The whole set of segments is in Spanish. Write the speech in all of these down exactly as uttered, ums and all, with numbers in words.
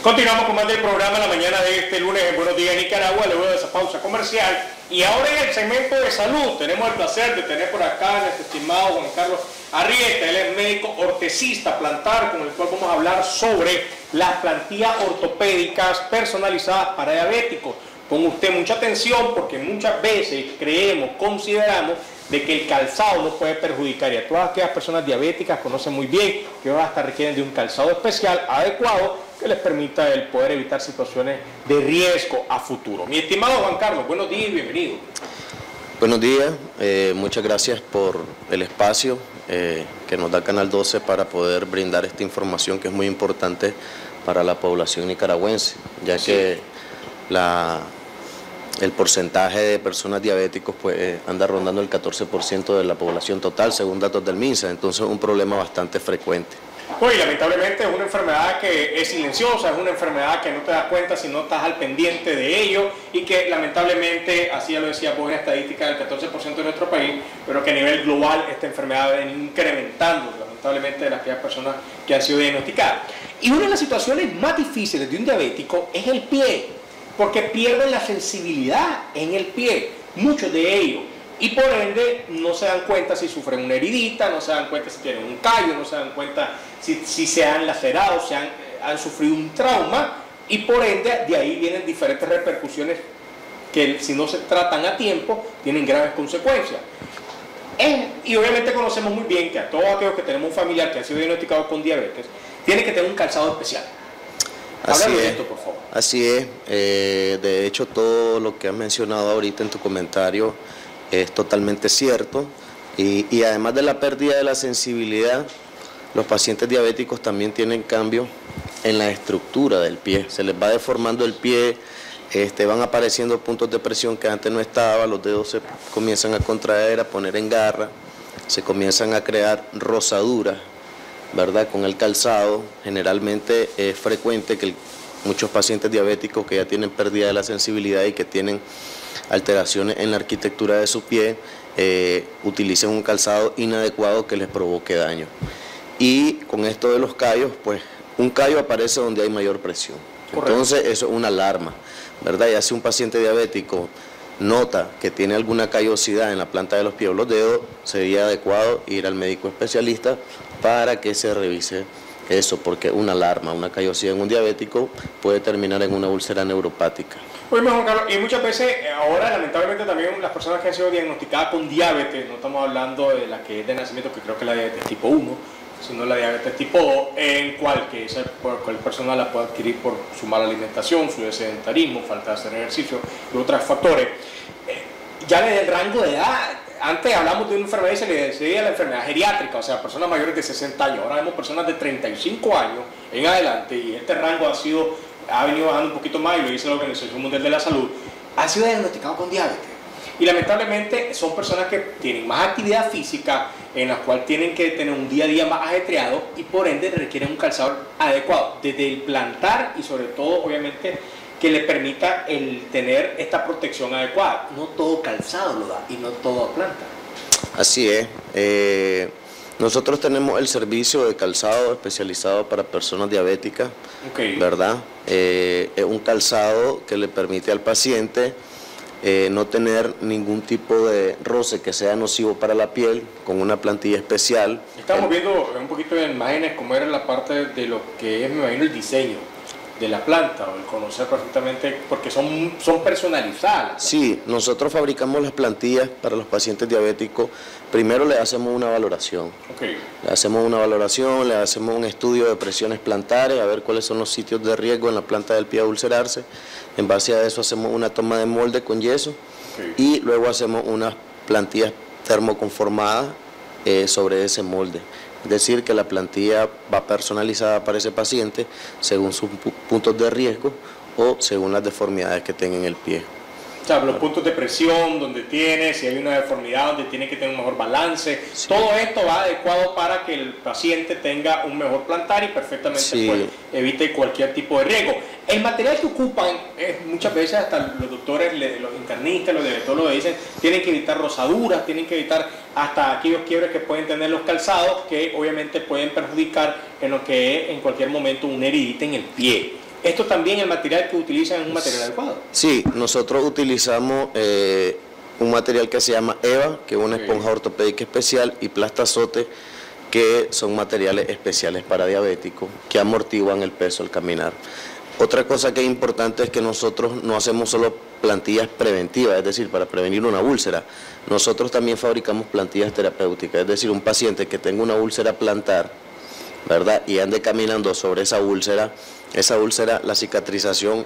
Continuamos con más del programa la mañana de este lunes en Buenos Días Nicaragua, luego de esa pausa comercial. Y ahora en el segmento de salud tenemos el placer de tener por acá a nuestro estimado Juan Carlos Arrieta. Él es médico ortesista plantar, con el cual vamos a hablar sobre las plantillas ortopédicas personalizadas para diabéticos. Ponga usted mucha atención porque muchas veces creemos, consideramos de que el calzado nos puede perjudicar, y a todas aquellas personas diabéticas conocen muy bien que hasta requieren de un calzado especial adecuado que les permita el poder evitar situaciones de riesgo a futuro. Mi estimado Juan Carlos, buenos días y bienvenido. Buenos días, eh, muchas gracias por el espacio eh, que nos da Canal doce para poder brindar esta información que es muy importante para la población nicaragüense, ya sí. que la... el porcentaje de personas diabéticos pues anda rondando el catorce por ciento de la población total, según datos del MINSA, entonces es un problema bastante frecuente. Pues lamentablemente es una enfermedad que es silenciosa, es una enfermedad que no te das cuenta si no estás al pendiente de ello, y que lamentablemente, así ya lo decía vos, en estadística del catorce por ciento de nuestro país, pero que a nivel global esta enfermedad va incrementando lamentablemente de las personas que han sido diagnosticadas. Y una de las situaciones más difíciles de un diabético es el pie, porque pierden la sensibilidad en el pie, muchos de ellos, y por ende no se dan cuenta si sufren una heridita, no se dan cuenta si tienen un callo, no se dan cuenta si, si se han lacerado, si han, han sufrido un trauma, y por ende de ahí vienen diferentes repercusiones que si no se tratan a tiempo tienen graves consecuencias. Es, y obviamente conocemos muy bien que a todos aquellos que tenemos un familiar que ha sido diagnosticado con diabetes, tiene que tener un calzado especial. Así de es, esto, por favor. Así es. Eh, de hecho, todo lo que has mencionado ahorita en tu comentario es totalmente cierto. Y, y además de la pérdida de la sensibilidad, los pacientes diabéticos también tienen cambio en la estructura del pie. Se les va deformando el pie, este, van apareciendo puntos de presión que antes no estaban, los dedos se comienzan a contraer, a poner en garra, se comienzan a crear rosaduras, ¿verdad? Con el calzado. Generalmente es frecuente que el, muchos pacientes diabéticos que ya tienen pérdida de la sensibilidad y que tienen alteraciones en la arquitectura de su pie eh, utilicen un calzado inadecuado que les provoque daño. Y con esto de los callos, pues un callo aparece donde hay mayor presión. Correcto. Entonces eso es una alarma, ¿verdad? Ya si un paciente diabético nota que tiene alguna callosidad en la planta de los pies o los dedos, sería adecuado ir al médico especialista para que se revise eso, porque una alarma, una callosidad en un diabético puede terminar en una úlcera neuropática. Pues Juan Carlos, y muchas veces ahora lamentablemente también las personas que han sido diagnosticadas con diabetes, no estamos hablando de la que es de nacimiento, que creo que es la diabetes tipo uno, sino la diabetes tipo dos, en cual que esa cualquier persona la puede adquirir por su mala alimentación, su sedentarismo, falta de hacer ejercicio y otros factores. Eh, ya desde el rango de edad, antes hablamos de una enfermedad y se le decía la enfermedad geriátrica, o sea, personas mayores de sesenta años, ahora vemos personas de treinta y cinco años en adelante, y este rango ha sido, ha venido bajando un poquito más, y lo dice la Organización Mundial de la Salud, ha sido diagnosticado con diabetes. Y lamentablemente son personas que tienen más actividad física, en las cuales tienen que tener un día a día más ajetreado, y por ende requieren un calzado adecuado, desde el plantar y sobre todo obviamente que le permita el tener esta protección adecuada. No todo calzado lo da y no todo planta. Así es. Eh, nosotros tenemos el servicio de calzado especializado para personas diabéticas, okay. ¿verdad? Eh, es un calzado que le permite al paciente eh, no tener ningún tipo de roce que sea nocivo para la piel, con una plantilla especial. Estamos el, viendo un poquito de imágenes cómo era la parte de lo que es, me imagino, el diseño de la planta, o el conocer perfectamente, porque son, son personalizadas. Sí, nosotros fabricamos las plantillas para los pacientes diabéticos. Primero le hacemos una valoración. Okay. Le hacemos una valoración, le hacemos un estudio de presiones plantares, a ver cuáles son los sitios de riesgo en la planta del pie a ulcerarse. En base a eso hacemos una toma de molde con yeso, okay. y luego hacemos unas plantillas termoconformadas eh, sobre ese molde. Es decir, que la plantilla va personalizada para ese paciente según sus puntos de riesgo o según las deformidades que tenga en el pie. O sea, los puntos de presión, donde tiene, si hay una deformidad, donde tiene que tener un mejor balance. Sí. Todo esto va adecuado para que el paciente tenga un mejor plantar y perfectamente sí. pues, evite cualquier tipo de riesgo. El material que ocupan, eh, muchas veces hasta los doctores, los internistas, los diabetólogos dicen, tienen que evitar rosaduras, tienen que evitar hasta aquellos quiebres que pueden tener los calzados, que obviamente pueden perjudicar en lo que es en cualquier momento una heridita en el pie. ¿Esto también el material que utilizan es un material adecuado? Sí, nosotros utilizamos eh, un material que se llama EVA, que es una esponja ortopédica especial, y Plastazote, que son materiales especiales para diabéticos, que amortiguan el peso al caminar. Otra cosa que es importante es que nosotros no hacemos solo plantillas preventivas, es decir, para prevenir una úlcera. Nosotros también fabricamos plantillas terapéuticas, es decir, un paciente que tenga una úlcera plantar, ¿verdad?, y ande caminando sobre esa úlcera, esa úlcera, la cicatrización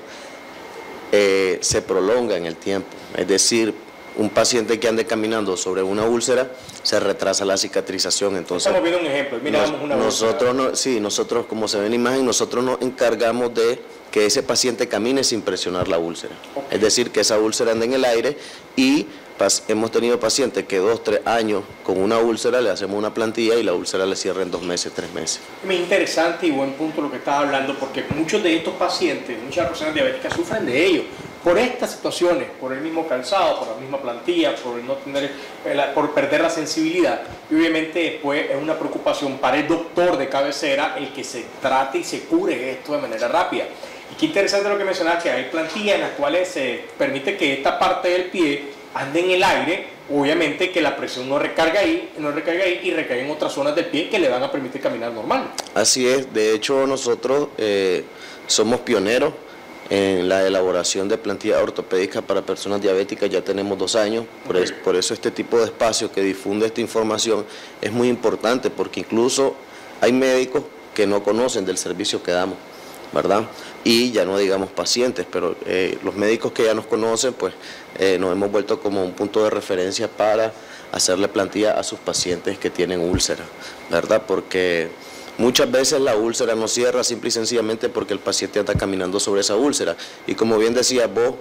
eh, se prolonga en el tiempo. Es decir, un paciente que ande caminando sobre una úlcera, se retrasa la cicatrización. Entonces, estamos viendo un ejemplo, mira, nos, una nosotros no, sí, nosotros, como se ve en la imagen, nosotros nos encargamos de que ese paciente camine sin presionar la úlcera. Okay. Es decir, que esa úlcera ande en el aire, y pas, hemos tenido pacientes que dos, tres años con una úlcera, le hacemos una plantilla y la úlcera le cierra en dos meses, tres meses. Es interesante y buen punto lo que estás hablando, porque muchos de estos pacientes, muchas personas diabéticas sufren de ello. Por estas situaciones, por el mismo calzado, por la misma plantilla, por no tener, por perder la sensibilidad, y obviamente después es una preocupación para el doctor de cabecera el que se trate y se cure esto de manera rápida. Y qué interesante lo que mencionabas, que hay plantillas en las cuales se permite que esta parte del pie ande en el aire, obviamente que la presión no recarga ahí, no recarga ahí y recae en otras zonas del pie que le van a permitir caminar normal. Así es, de hecho nosotros eh, somos pioneros en la elaboración de plantillas ortopédicas para personas diabéticas. Ya tenemos dos años, por, okay. es, por eso este tipo de espacio que difunde esta información es muy importante, porque incluso hay médicos que no conocen del servicio que damos, ¿verdad? Y ya no digamos pacientes, pero eh, los médicos que ya nos conocen, pues eh, nos hemos vuelto como un punto de referencia para hacerle plantilla a sus pacientes que tienen úlcera, ¿verdad? Porque muchas veces la úlcera no cierra simple y sencillamente porque el paciente anda caminando sobre esa úlcera. Y como bien decías vos,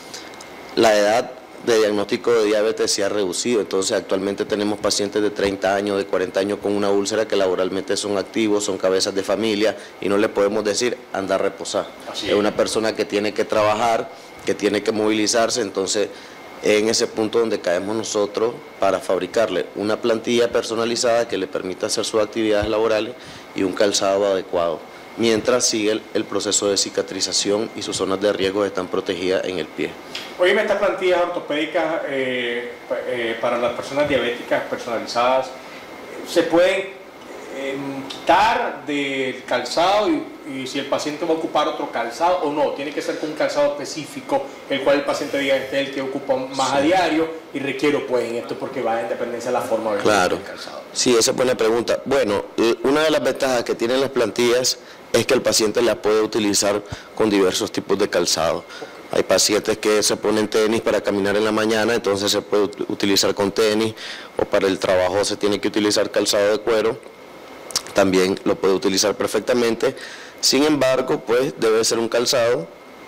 la edad de diagnóstico de diabetes se ha reducido. Entonces actualmente tenemos pacientes de treinta años, de cuarenta años con una úlcera que laboralmente son activos, son cabezas de familia, y no le podemos decir anda a reposar. Así es. Es una persona que tiene que trabajar, que tiene que movilizarse. Entonces en ese punto donde caemos nosotros para fabricarle una plantilla personalizada que le permita hacer sus actividades laborales y un calzado adecuado, mientras sigue el, el proceso de cicatrización y sus zonas de riesgo están protegidas en el pie. Oye, estas plantillas ortopédicas eh, eh, para las personas diabéticas personalizadas, ¿se pueden eh, quitar del calzado y, y si el paciente va a ocupar otro calzado o no? ¿Tiene que ser con un calzado específico, el cual el paciente diga este es el que ocupa más sí. a diario y requiero pues en esto porque va en dependencia de la forma de claro. del calzado? Sí, esa es buena pregunta. Bueno, una de las ventajas que tienen las plantillas es que el paciente las puede utilizar con diversos tipos de calzado. Hay pacientes que se ponen tenis para caminar en la mañana, entonces se puede utilizar con tenis, o para el trabajo se tiene que utilizar calzado de cuero, también lo puede utilizar perfectamente. Sin embargo, pues debe ser un calzado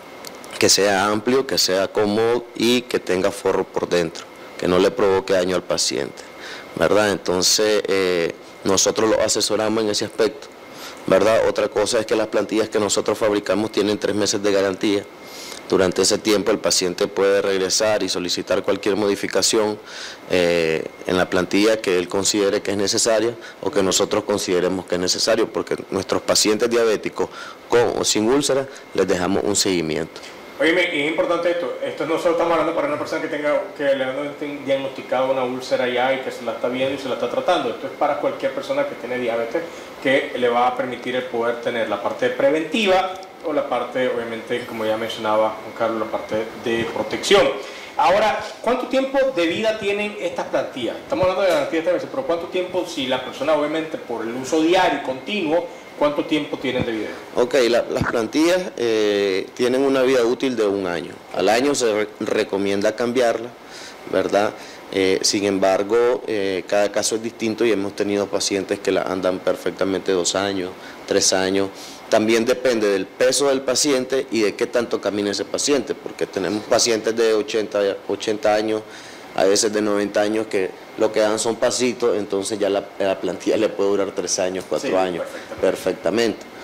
que sea amplio, que sea cómodo y que tenga forro por dentro, que no le provoque daño al paciente, ¿verdad? Entonces eh, nosotros lo asesoramos en ese aspecto, ¿verdad? Otra cosa es que las plantillas que nosotros fabricamos tienen tres meses de garantía. Durante ese tiempo el paciente puede regresar y solicitar cualquier modificación eh, en la plantilla que él considere que es necesaria o que nosotros consideremos que es necesario, porque nuestros pacientes diabéticos con o sin úlcera les dejamos un seguimiento. Oye, es importante esto, esto no solo estamos hablando para una persona que tenga que le han diagnosticado una úlcera ya y que se la está viendo y se la está tratando. Esto es para cualquier persona que tiene diabetes, que le va a permitir el poder tener la parte preventiva o la parte, obviamente, como ya mencionaba Juan Carlos, la parte de protección. Ahora, ¿cuánto tiempo de vida tienen estas plantillas? Estamos hablando de garantías de veces, pero ¿cuánto tiempo, si la persona, obviamente, por el uso diario y continuo, cuánto tiempo tienen de vida? Ok, la, las plantillas eh, tienen una vida útil de un año. Al año se re recomienda cambiarla, ¿verdad? Eh, sin embargo, eh, cada caso es distinto y hemos tenido pacientes que la andan perfectamente dos años, tres años. También depende del peso del paciente y de qué tanto camina ese paciente, porque tenemos pacientes de ochenta, ochenta años, a veces de noventa años, que lo que dan son pasitos, entonces ya la, la plantilla le puede durar tres años, cuatro sí, años, perfectamente. perfectamente.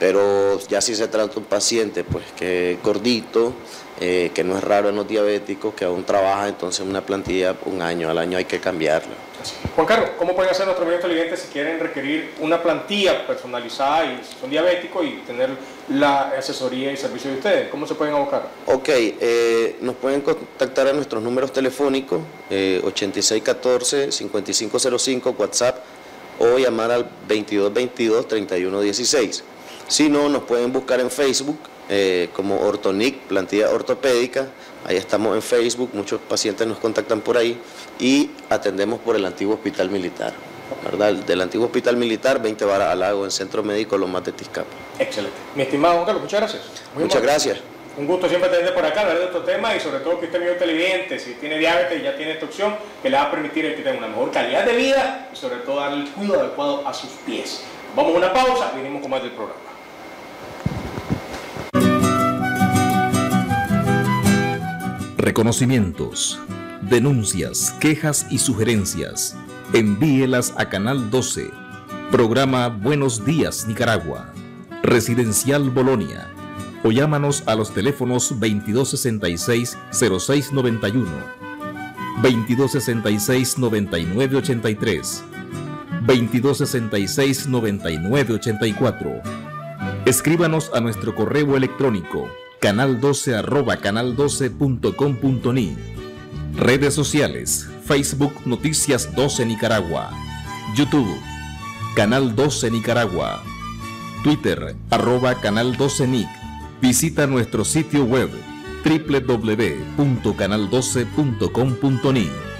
Pero ya si se trata de un paciente pues que es gordito, eh, que no es raro en los diabéticos, que aún trabaja, entonces una plantilla un año, al año hay que cambiarla. Juan Carlos, ¿cómo pueden hacer nuestros amigos televidentes si quieren requerir una plantilla personalizada y son diabéticos y tener la asesoría y servicio de ustedes? ¿Cómo se pueden abocar? Ok, eh, nos pueden contactar a nuestros números telefónicos, eh, ochenta y seis catorce, cincuenta y cinco cero cinco, WhatsApp, o llamar al veintidós veintidós, treinta y uno dieciséis. Si no, nos pueden buscar en Facebook eh, como Ortonic, plantilla ortopédica. Ahí estamos en Facebook, muchos pacientes nos contactan por ahí y atendemos por el antiguo hospital militar, ¿verdad? Del antiguo hospital militar, veinte Varas al Lago, en Centro Médico Lomas de Tizcapa. Excelente. Mi estimado Juan Carlos, muchas gracias. Muy muchas importante. gracias. Un gusto siempre tenerte por acá, hablar de estos temas y sobre todo que usted amigo televidente, si tiene diabetes y ya tiene esta opción, que le va a permitir que tenga una mejor calidad de vida y sobre todo darle el cuidado adecuado a sus pies. Vamos a una pausa, venimos con más del programa. Reconocimientos, denuncias, quejas y sugerencias. Envíelas a Canal doce. Programa Buenos Días Nicaragua. Residencial Bolonia. O llámanos a los teléfonos veintidós sesenta y seis, cero seis noventa y uno, veintidós sesenta y seis, noventa y nueve ochenta y tres, veintidós sesenta y seis, noventa y nueve ochenta y cuatro. Escríbanos a nuestro correo electrónico canal doce arroba canal doce punto com punto ni. Redes sociales: Facebook Noticias doce Nicaragua, YouTube Canal doce Nicaragua, Twitter arroba Canal doce Nic. Visita nuestro sitio web doble u doble u doble u punto canal doce punto com punto ni.